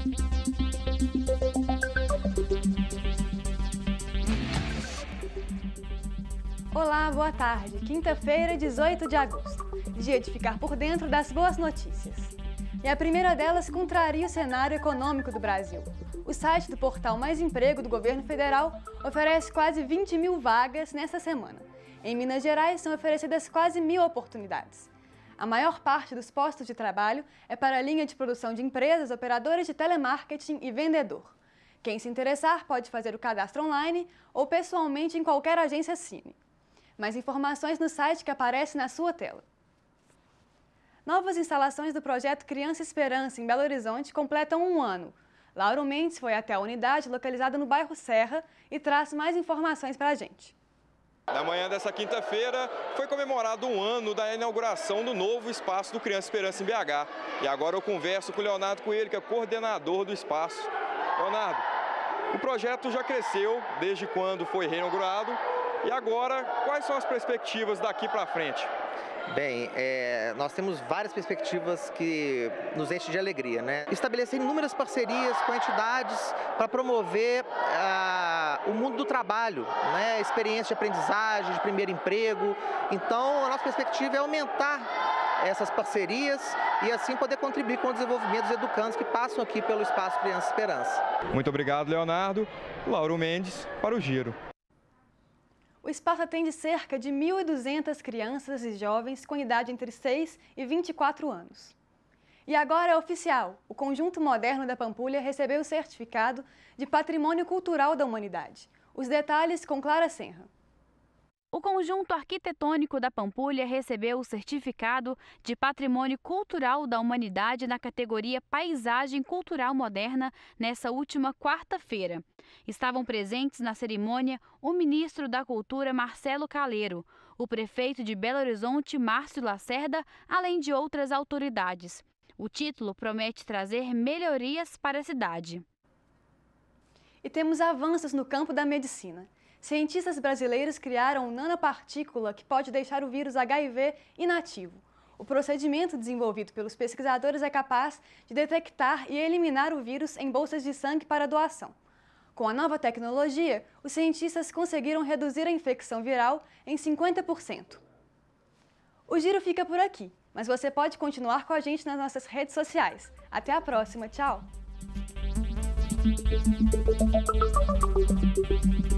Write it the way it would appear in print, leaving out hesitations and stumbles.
Olá, boa tarde. Quinta-feira, 18 de agosto. Dia de ficar por dentro das boas notícias. E a primeira delas contraria o cenário econômico do Brasil. O site do portal Mais Emprego do governo federal oferece quase 20 mil vagas nesta semana. Em Minas Gerais, são oferecidas quase 1.000 oportunidades. A maior parte dos postos de trabalho é para a linha de produção de empresas, operadores de telemarketing e vendedor. Quem se interessar pode fazer o cadastro online ou pessoalmente em qualquer agência Cine. Mais informações no site que aparece na sua tela. Novas instalações do projeto Criança Esperança, em Belo Horizonte, completam um ano. Lauro Mendes foi até a unidade localizada no bairro Serra e traz mais informações para a gente. Na manhã dessa quinta-feira foi comemorado um ano da inauguração do novo espaço do Criança Esperança em BH. E agora eu converso com o Leonardo Coelho, que é coordenador do espaço. Leonardo, o projeto já cresceu desde quando foi reinaugurado. E agora, quais são as perspectivas daqui para frente? Bem, nós temos várias perspectivas que nos enchem de alegria, né? Estabelecer inúmeras parcerias com entidades para promover o mundo do trabalho, né? Experiência de aprendizagem, de primeiro emprego. Então, a nossa perspectiva é aumentar essas parcerias e assim poder contribuir com o desenvolvimento dos educandos que passam aqui pelo Espaço Criança Esperança. Muito obrigado, Leonardo. Lauro Mendes para o Giro. O espaço atende cerca de 1.200 crianças e jovens com idade entre 6 e 24 anos. E agora é oficial, o Conjunto Moderno da Pampulha recebeu o certificado de Patrimônio Cultural da Humanidade. Os detalhes com Clara Senra. O Conjunto Arquitetônico da Pampulha recebeu o certificado de Patrimônio Cultural da Humanidade na categoria Paisagem Cultural Moderna nessa última quarta-feira. Estavam presentes na cerimônia o ministro da Cultura, Marcelo Caleiro, o prefeito de Belo Horizonte, Márcio Lacerda, além de outras autoridades. O título promete trazer melhorias para a cidade. E temos avanços no campo da medicina. Cientistas brasileiros criaram uma nanopartícula que pode deixar o vírus HIV inativo. O procedimento desenvolvido pelos pesquisadores é capaz de detectar e eliminar o vírus em bolsas de sangue para doação. Com a nova tecnologia, os cientistas conseguiram reduzir a infecção viral em 50%. O Giro fica por aqui, mas você pode continuar com a gente nas nossas redes sociais. Até a próxima, tchau!